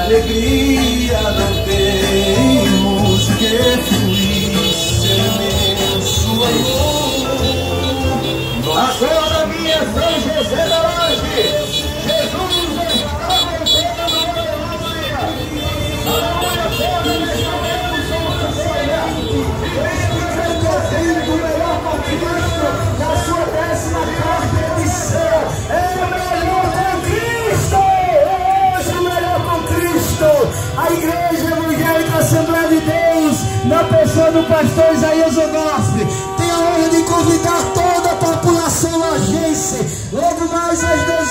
alegria não temos que fluir sem imenso amor. Agora minha São José da Laje, Jesus estará voltando no aleluia. Aleluia, toda nesta mesma Santa Ceia, vivendo o melhor com Cristo, na sua 14ª edição. É o melhor com Cristo, hoje o melhor com Cristo. A Igreja Evangélica Assembleia de Deus, na pessoa do pastor Isaías Onosp, tem a honra de convidar toda a população lajense, logo mais às 12